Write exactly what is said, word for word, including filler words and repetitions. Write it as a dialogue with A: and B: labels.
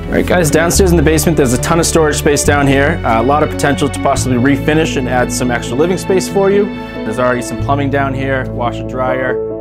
A: All right guys, downstairs in the basement there's a ton of storage space down here. Uh, a lot of potential to possibly refinish and add some extra living space for you. There's already some plumbing down here, washer dryer.